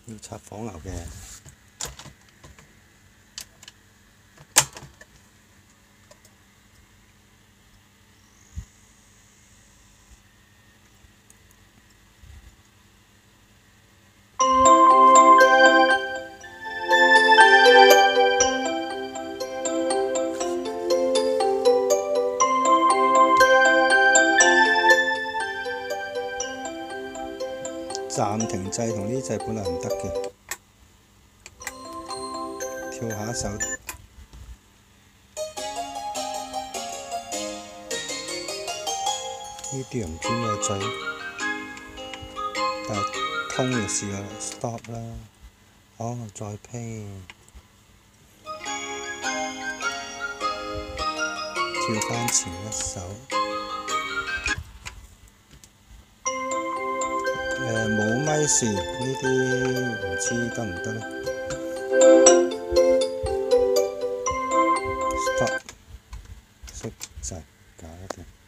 要插火牛嘅。暫停掣同呢掣本來唔得嘅，跳下一首。呢啲又唔知咩掣，但係通就試下 stop 啦。哦，再 play， 跳翻前一首。冇咪線呢啲唔知得唔得呢 ？Stop， 熄掣，搞掂。